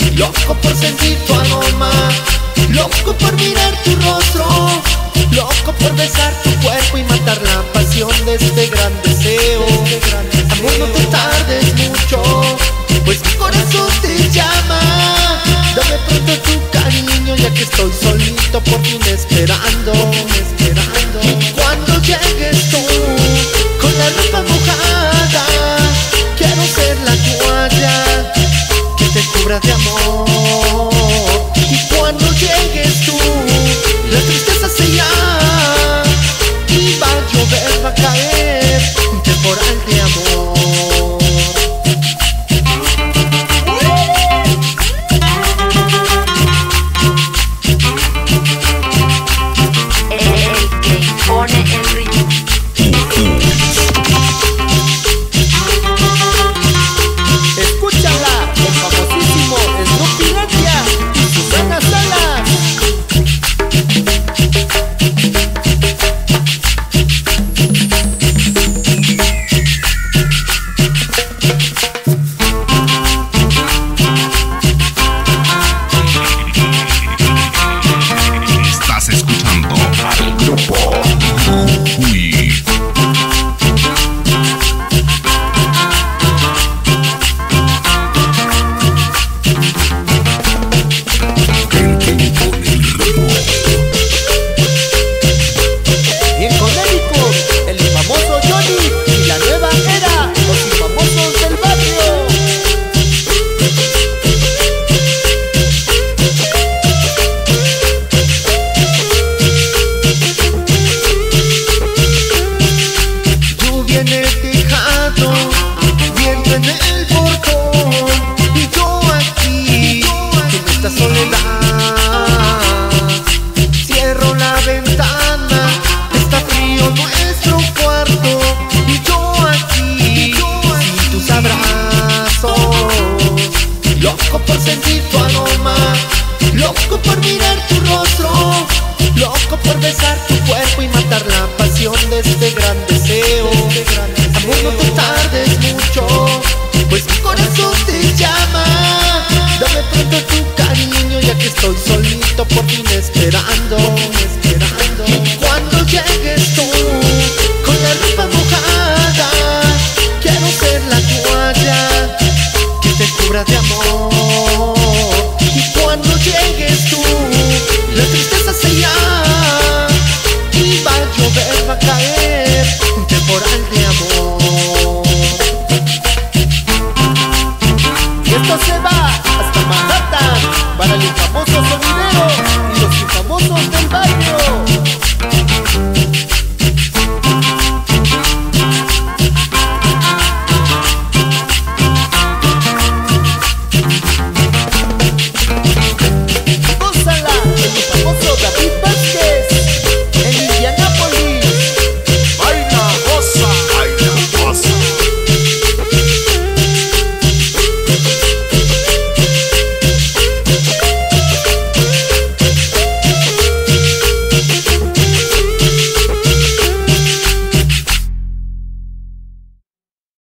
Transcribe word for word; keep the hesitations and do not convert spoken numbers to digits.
loco por sentir tu aroma, loco por mirar tu rostro, loco por besar tu cuerpo y matar la pasión de este gran deseo. Amor, no te tardes mucho, pues mi corazón te llama. Dame pronto tu cariño, ya que estoy solito por fin esperando, esperando. Y cuando llegues tú con la ropa mojada, quiero ser la toalla que te cubra de amor. Y cuando llegues tú, la tristeza se irá y va a llover, va a caer un temporal de amor. El que impone el ritmo. Escúchala, el famosísimo Snoopy García y Susana Salas. Estás escuchando al grupo Uy. Y en Connecticut, el famoso Johnny y la nueva era, los infamosos del barrio. Lluvia en el tejado, viento en el portón, y yo aquí, en esta soledad. Cierro la ventana, está frío nuestro cuarto, y yo aquí, sin tus abrazos. Loco por sentir tu aroma, loco por mirar tu rostro, loco por besar tu cuerpo y matar la pasión de este gran deseo. Amor, no te tardes mucho, pues mi corazón te llama. Dame pronto tu cariño, ya que estoy solito por fin esperando, esperando. Y cuando llegues tú con la ropa mojada, quiero ser la toalla que te cubra de amor. Y cuando llegues tú, la tristeza se irá y va a llover, va a caer un temporal de amor. Y esto se va hasta Manhattan para el infamoso sonidero y los infamosos del barrio.